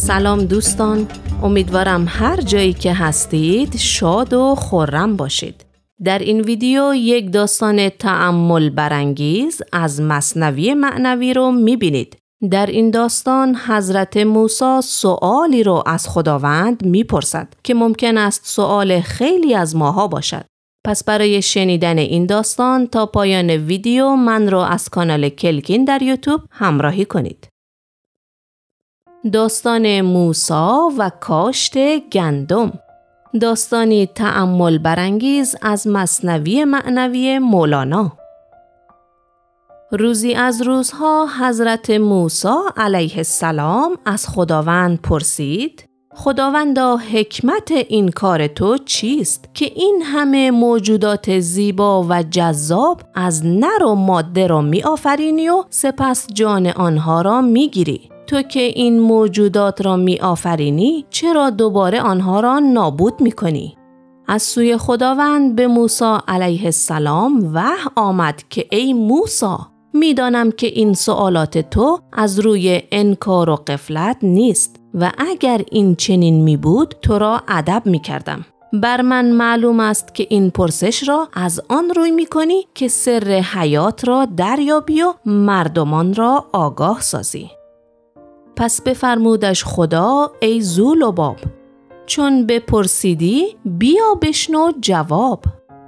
سلام دوستان، امیدوارم هر جایی که هستید شاد و خرم باشید. در این ویدیو یک داستان تأمل برانگیز از مثنوی معنوی رو میبینید. در این داستان حضرت موسی سوالی رو از خداوند میپرسد که ممکن است سوال خیلی از ماها باشد. پس برای شنیدن این داستان تا پایان ویدیو من رو از کانال کلکین در یوتیوب همراهی کنید. داستان موسی و کاشت گندم، داستانی تأمل برانگیز از مثنوی معنوی مولانا. روزی از روزها حضرت موسی علیه السلام از خداوند پرسید: خداوندا، حکمت این کار تو چیست که این همه موجودات زیبا و جذاب از نر و ماده را می آفرینی و سپس جان آنها را می گیری؟ تو که این موجودات را می آفرینی، چرا دوباره آنها را نابود می کنی؟ از سوی خداوند به موسی علیه السلام وحی آمد که ای موسی، می دانم که این سوالات تو از روی انکار و غفلت نیست و اگر این چنین می بود تو را ادب می کردم. بر من معلوم است که این پرسش را از آن روی می کنی که سر حیات را دریابی و مردمان را آگاه سازی. پس بفرمودش خدا: ای ذواللباب، چون بپرسیدی بیا بشنو جواب.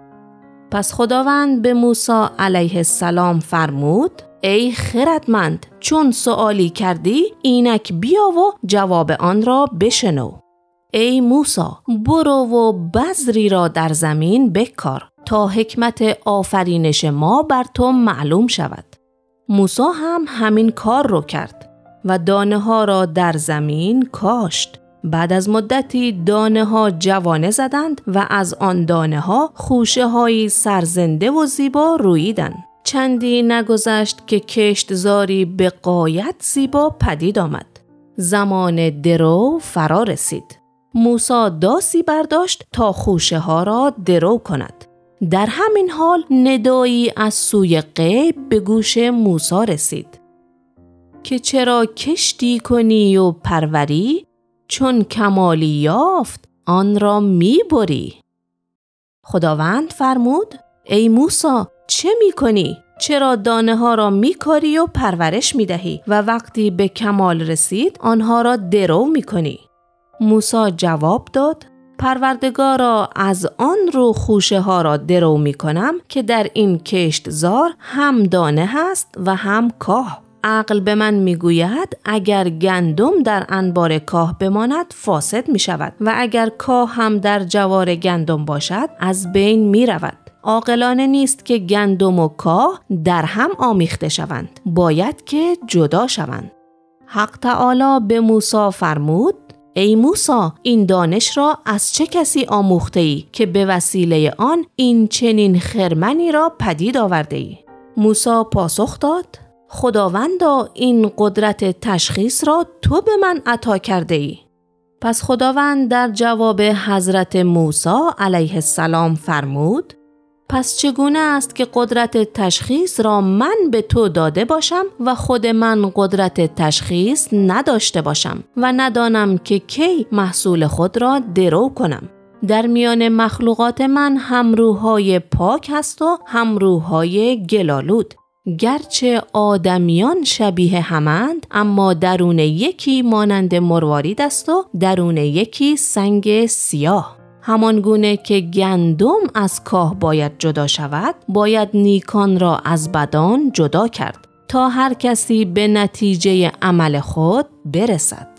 پس خداوند به موسی علیه السلام فرمود: ای خردمند، چون سؤالی کردی اینک بیا و جواب آن را بشنو. ای موسی، برو و بذری را در زمین بکار تا حکمت آفرینش ما بر تو معلوم شود. موسی هم همین کار رو کرد و دانه ها را در زمین کاشت. بعد از مدتی دانه ها جوانه زدند و از آن دانه ها خوشه هایی سرزنده و زیبا رویدند. چندی نگذشت که کشتزاری به غایت زیبا پدید آمد. زمان درو فرا رسید. موسی داسی برداشت تا خوشه ها را درو کند. در همین حال ندایی از سوی غیب به گوش موسی رسید که چرا کشتی کنی و پروری، چون کمالی یافت آن را می بری. خداوند فرمود: ای موسی، چه می کنی؟ چرا دانه ها را می کاری و پرورش می دهی و وقتی به کمال رسید آنها را درو می کنی؟ موسی جواب داد: پروردگارا، از آن رو خوشه ها را درو می کنم که در این کشتزار هم دانه هست و هم کاه. عقل به من میگوید اگر گندم در انبار کاه بماند فاسد می شود و اگر کاه هم در جوار گندم باشد از بین می رود. عاقلانه نیست که گندم و کاه در هم آمیخته شوند، باید که جدا شوند. حق تعالی به موسی فرمود: ای موسی، این دانش را از چه کسی آموخته ای که به وسیله آن این چنین خرمنی را پدید آورده ای؟ موسی پاسخ داد: خداوندا، این قدرت تشخیص را تو به من عطا کرده ای. پس خداوند در جواب حضرت موسی علیه السلام فرمود: پس چگونه است که قدرت تشخیص را من به تو داده باشم و خود من قدرت تشخیص نداشته باشم و ندانم که کی محصول خود را درو کنم؟ در میان مخلوقات من هم روح‌های پاک هست و هم روح‌های گلالود. گرچه آدمیان شبیه همند، اما درون یکی مانند مروارید است و درون یکی سنگ سیاه. همان گونه که گندم از کاه باید جدا شود، باید نیکان را از بدان جدا کرد تا هر کسی به نتیجه عمل خود برسد.